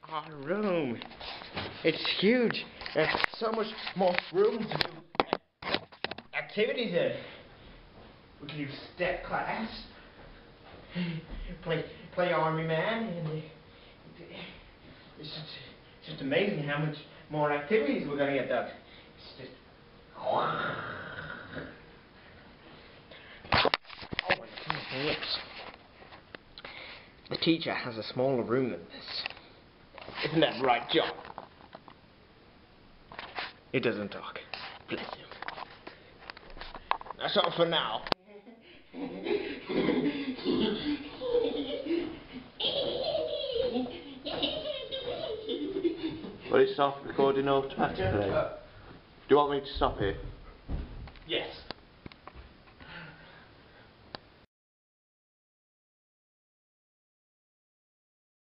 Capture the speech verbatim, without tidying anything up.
our room. It's huge. There's so much more room to do activities in. We can do step class, play play army man, and it's just, it's just amazing how much more activities we're gonna get done. It's just oh my lips. The teacher has a smaller room than this. Isn't that right, John? He doesn't talk. Bless him. That's all for now. Will it stop recording automatically? Do you want me to stop it?